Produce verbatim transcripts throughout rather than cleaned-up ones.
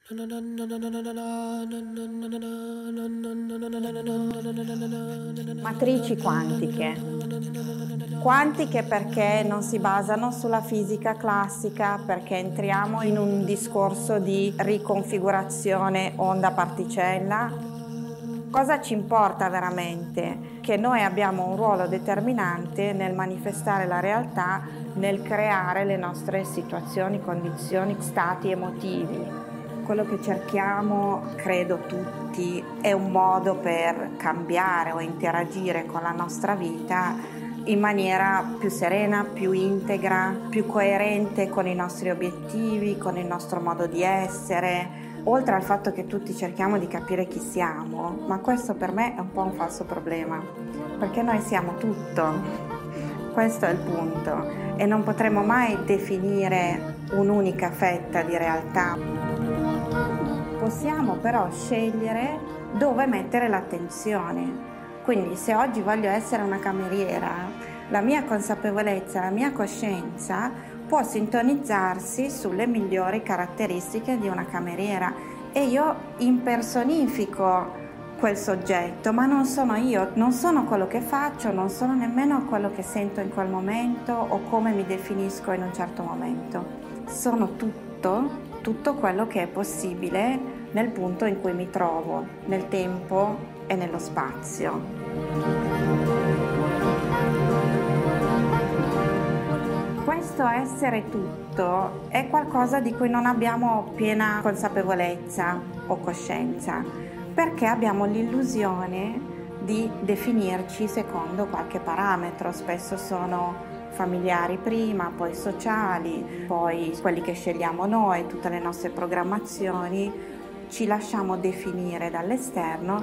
Matrici quantiche. Quantiche perché non si basano sulla fisica classica, perché entriamo in un discorso di riconfigurazione onda-particella. Cosa ci importa veramente? Che noi abbiamo un ruolo determinante nel manifestare la realtà, nel creare le nostre situazioni, condizioni, stati emotivi. Quello che cerchiamo, credo tutti, è un modo per cambiare o interagire con la nostra vita in maniera più serena, più integra, più coerente con i nostri obiettivi, con il nostro modo di essere. Oltre al fatto che tutti cerchiamo di capire chi siamo, ma questo per me è un po' un falso problema, perché noi siamo tutto. Questo è il punto e non potremo mai definire un'unica fetta di realtà. Possiamo però scegliere dove mettere l'attenzione. Quindi se oggi voglio essere una cameriera, la mia consapevolezza, la mia coscienza può sintonizzarsi sulle migliori caratteristiche di una cameriera e io impersonifico quel soggetto, ma non sono io, non sono quello che faccio, non sono nemmeno quello che sento in quel momento o come mi definisco in un certo momento. Sono tutto, tutto quello che è possibile nel punto in cui mi trovo, nel tempo e nello spazio. Questo essere tutto è qualcosa di cui non abbiamo piena consapevolezza o coscienza, perché abbiamo l'illusione di definirci secondo qualche parametro. Spesso sono familiari prima, poi sociali, poi quelli che scegliamo noi, tutte le nostre programmazioni, ci lasciamo definire dall'esterno.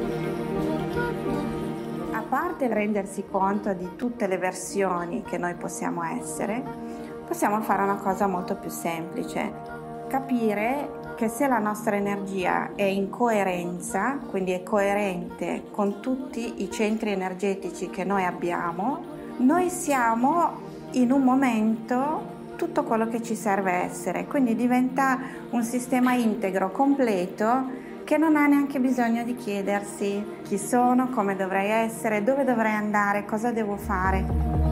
A parte rendersi conto di tutte le versioni che noi possiamo essere, possiamo fare una cosa molto più semplice: capire che se la nostra energia è in coerenza, quindi è coerente con tutti i centri energetici che noi abbiamo, noi siamo in un momento tutto quello che ci serve essere, quindi diventa un sistema integro, completo, che non ha neanche bisogno di chiedersi chi sono, come dovrei essere, dove dovrei andare, cosa devo fare.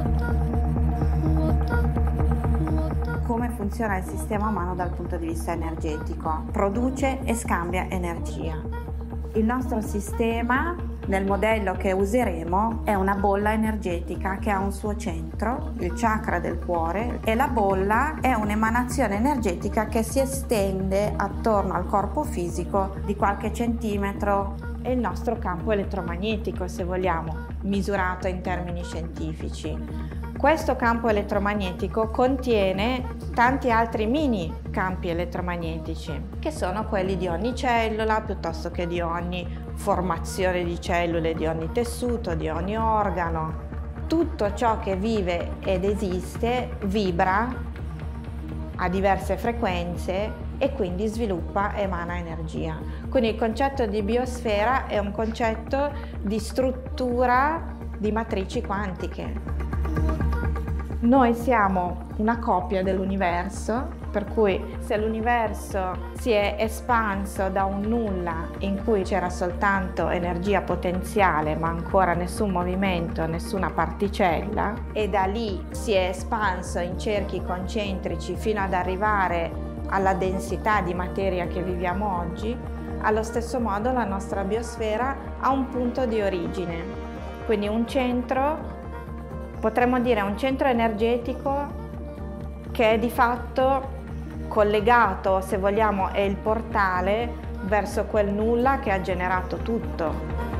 Come funziona il sistema umano dal punto di vista energetico? Produce e scambia energia. Il nostro sistema, nel modello che useremo, è una bolla energetica che ha un suo centro, il chakra del cuore, e la bolla è un'emanazione energetica che si estende attorno al corpo fisico di qualche centimetro. È il nostro campo elettromagnetico, se vogliamo, misurato in termini scientifici. Questo campo elettromagnetico contiene tanti altri mini campi elettromagnetici, che sono quelli di ogni cellula, piuttosto che di ogni formazione di cellule, di ogni tessuto, di ogni organo. Tutto ciò che vive ed esiste vibra a diverse frequenze e quindi sviluppa e emana energia. Quindi il concetto di biosfera è un concetto di struttura di matrici quantiche. Noi siamo una copia dell'universo, per cui se l'universo si è espanso da un nulla in cui c'era soltanto energia potenziale ma ancora nessun movimento, nessuna particella, e da lì si è espanso in cerchi concentrici fino ad arrivare alla densità di materia che viviamo oggi, allo stesso modo la nostra biosfera ha un punto di origine, quindi un centro. Potremmo dire un centro energetico che è di fatto collegato, se vogliamo, è il portale verso quel nulla che ha generato tutto.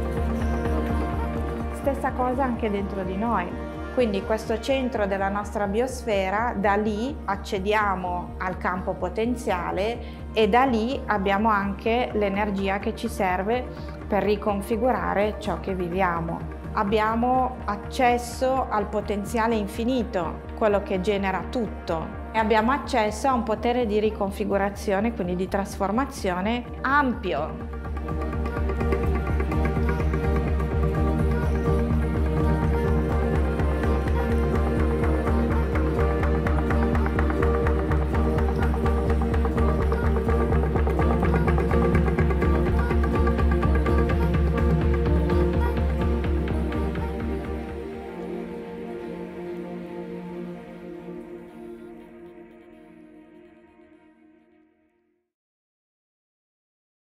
Stessa cosa anche dentro di noi. Quindi questo centro della nostra biosfera, da lì accediamo al campo potenziale e da lì abbiamo anche l'energia che ci serve per riconfigurare ciò che viviamo. Abbiamo accesso al potenziale infinito, quello che genera tutto, e abbiamo accesso a un potere di riconfigurazione, quindi di trasformazione ampio.